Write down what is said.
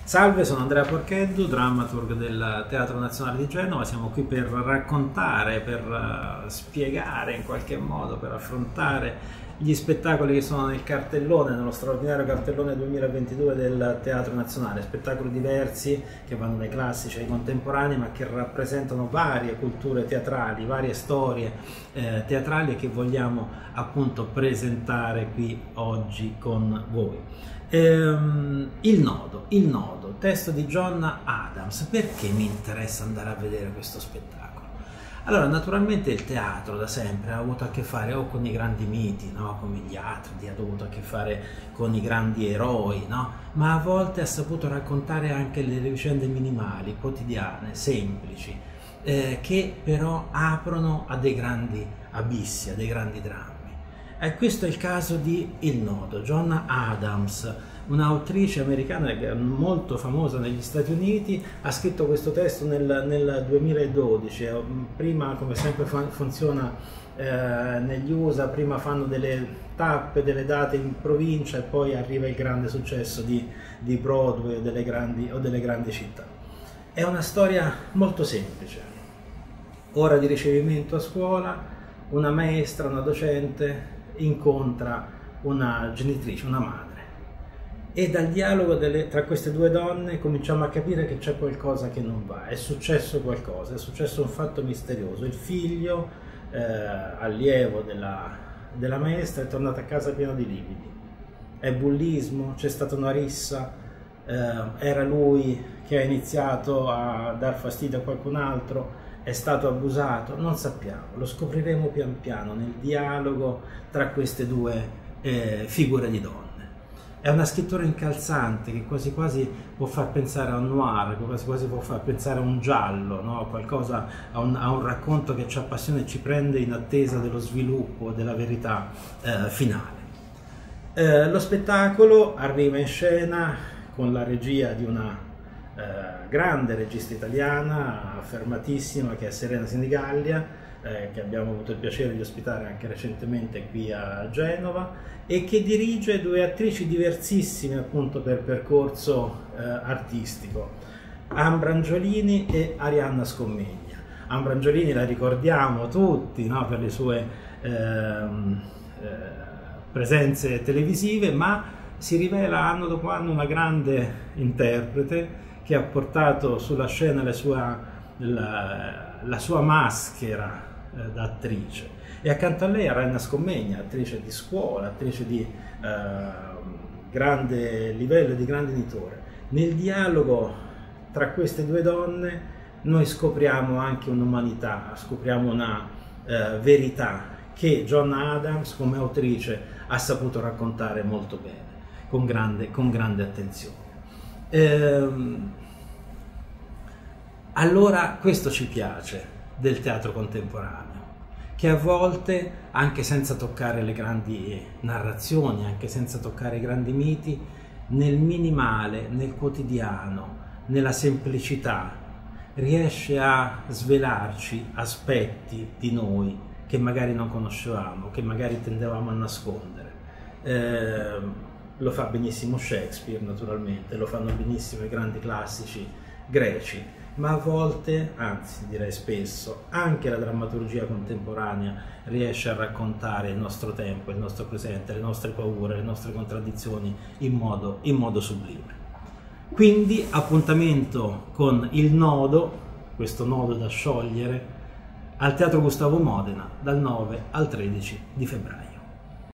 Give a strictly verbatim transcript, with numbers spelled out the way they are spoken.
Salve, sono Andrea Porcheddu, drammaturg del Teatro Nazionale di Genova. Siamo qui per raccontare, per uh, spiegare in qualche modo, per affrontare gli spettacoli che sono nel cartellone, nello straordinario cartellone duemilaventidue del Teatro Nazionale. Spettacoli diversi che vanno dai classici ai contemporanei, ma che rappresentano varie culture teatrali, varie storie eh, teatrali e che vogliamo appunto presentare qui oggi con voi. Ehm, il nodo, il nodo, testo di John Adams. Perché mi interessa andare a vedere questo spettacolo? Allora, naturalmente il teatro da sempre ha avuto a che fare o con i grandi miti, no? Come gli Atridi, ha avuto a che fare con i grandi eroi, no? Ma a volte ha saputo raccontare anche le vicende minimali, quotidiane, semplici, eh, che però aprono a dei grandi abissi, a dei grandi drammi. E questo è il caso di Il nodo. John Adams, un'autrice americana che è molto famosa negli Stati Uniti, ha scritto questo testo nel, nel duemiladodici. Prima, come sempre funziona eh, negli U S A, prima fanno delle tappe, delle date in provincia e poi arriva il grande successo di, di Broadway o delle, grandi, o delle grandi città. È una storia molto semplice. Ora di ricevimento a scuola, una maestra, una docente incontra una genitrice, una madre, e dal dialogo delle, tra queste due donne cominciamo a capire che c'è qualcosa che non va, è successo qualcosa, è successo un fatto misterioso. Il figlio, eh, allievo della, della maestra, è tornato a casa pieno di lividi. È bullismo? C'è stata una rissa? Eh, era lui che ha iniziato a dar fastidio a qualcun altro? È stato abusato? Non sappiamo, lo scopriremo pian piano nel dialogo tra queste due eh, figure di donne. È una scrittura incalzante che quasi quasi può far pensare a un noir, quasi quasi può far pensare a un giallo, no? Qualcosa, a, un, a un racconto che ci appassiona e ci prende in attesa dello sviluppo, della verità eh, finale. Eh, lo spettacolo arriva in scena con la regia di una Eh, grande regista italiana, affermatissima, che è Serena Sinigallia, eh, che abbiamo avuto il piacere di ospitare anche recentemente qui a Genova, e che dirige due attrici diversissime appunto per percorso eh, artistico, Ambra Angiolini e Arianna Scommegna. Ambra Angiolini la ricordiamo tutti, no? Per le sue ehm, eh, presenze televisive, ma si rivela anno dopo anno una grande interprete che ha portato sulla scena la sua, la, la sua maschera eh, da attrice. E accanto a lei Arianna Scommegna, attrice di scuola, attrice di eh, grande livello, di grande editore. Nel dialogo tra queste due donne noi scopriamo anche un'umanità, scopriamo una eh, verità che John Adams come autrice ha saputo raccontare molto bene, con grande, con grande attenzione. Ehm, allora questo ci piace del teatro contemporaneo, che a volte, anche senza toccare le grandi narrazioni, anche senza toccare i grandi miti, nel minimale, nel quotidiano, nella semplicità, riesce a svelarci aspetti di noi che magari non conoscevamo, che magari tendevamo a nascondere. Ehm, Lo fa benissimo Shakespeare, naturalmente, lo fanno benissimo i grandi classici greci, ma a volte, anzi direi spesso, anche la drammaturgia contemporanea riesce a raccontare il nostro tempo, il nostro presente, le nostre paure, le nostre contraddizioni in modo, in modo sublime. Quindi appuntamento con Il nodo, questo nodo da sciogliere, al Teatro Gustavo Modena dal nove al tredici di febbraio.